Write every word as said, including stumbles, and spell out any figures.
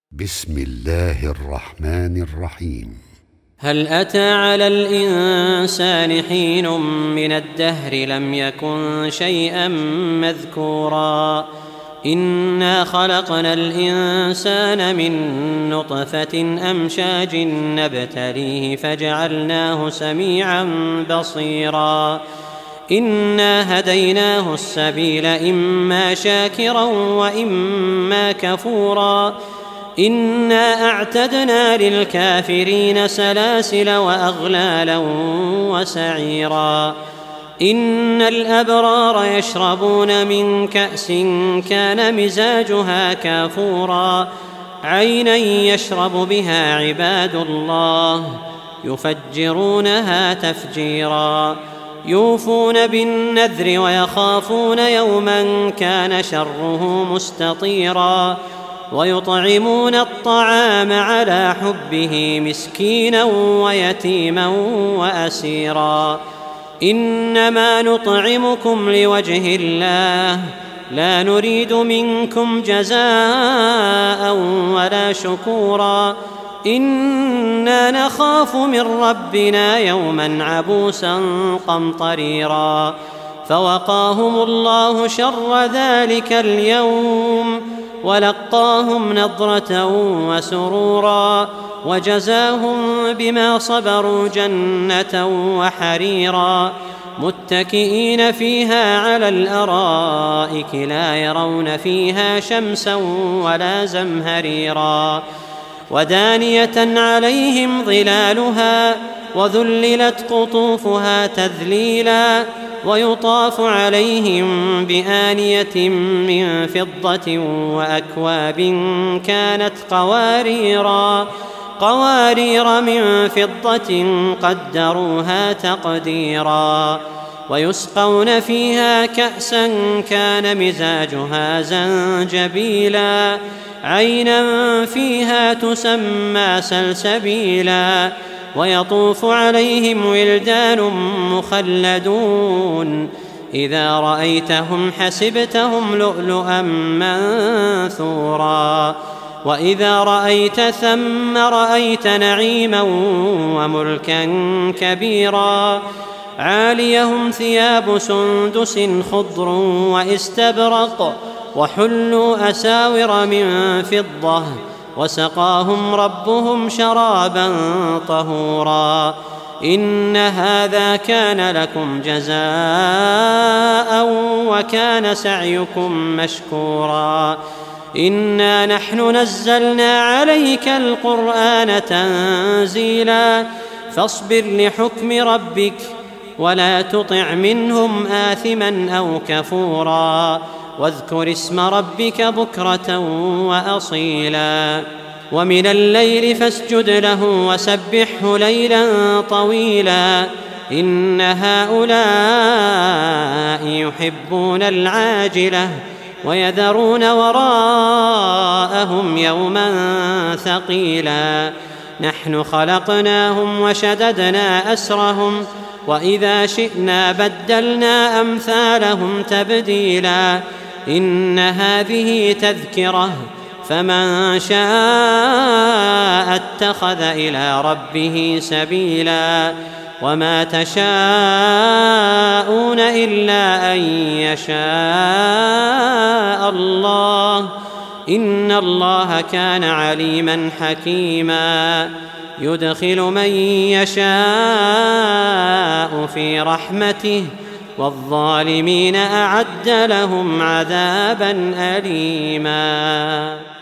بسم الله الرحمن الرحيم. هل أتى على الإنسان حين من الدهر لم يكن شيئا مذكورا إنا خلقنا الإنسان من نطفة أمشاج نبتليه فجعلناه سميعا بصيرا إنا هديناه السبيل إما شاكرا وإما كفورا إنا أعتدنا للكافرين سلاسل وأغلالا وسعيرا إن الأبرار يشربون من كأس كان مزاجها كافورا عينا يشرب بها عباد الله يفجرونها تفجيرا يوفون بالنذر ويخافون يوما كان شره مستطيرا ويطعمون الطعام على حبه مسكينا ويتيما وأسيرا إنما نطعمكم لوجه الله لا نريد منكم جزاء ولا شكورا إنا نخاف من ربنا يوما عبوسا قمطريرا فوقاهم الله شر ذلك اليوم ولقاهم نضرة وسرورا وجزاهم بما صبروا جنة وحريرا متكئين فيها على الأرائك لا يرون فيها شمسا ولا زمهريرا ودانية عليهم ظلالها وذللت قطوفها تذليلا ويطاف عليهم بآنية من فضة وأكواب كانت قواريرا قوارير من فضة قدروها تقديرا ويسقون فيها كأسا كان مزاجها زنجبيلا عينا فيها تسمى سلسبيلا ويطوف عليهم ولدان مخلدون إذا رأيتهم حسبتهم لؤلؤا منثورا وإذا رأيت ثم رأيت نعيما وملكا كبيرا عاليهم ثياب سندس خضر واستبرق وحلوا أساور من فضة وسقاهم ربهم شرابا طهورا إن هذا كان لكم جزاء وكان سعيكم مشكورا إنا نحن نزلنا عليك القرآن تنزيلا فاصبر لحكم ربك ولا تطع منهم آثما أو كفورا واذكر اسم ربك بكرة وأصيلا ومن الليل فاسجد له وسبحه ليلا طويلا إن هؤلاء يحبون العاجلة ويذرون وراءهم يوما ثقيلا نحن خلقناهم وشددنا أسرهم وإذا شئنا بدلنا أمثالهم تبديلا إن هذه تذكرة فمن شاء اتخذ إلى ربه سبيلا وما تشاءون إلا أن يشاء الله إن الله كان عليما حكيما يدخل من يشاء في رحمته والظالمين أعد لهم عذابا أليما.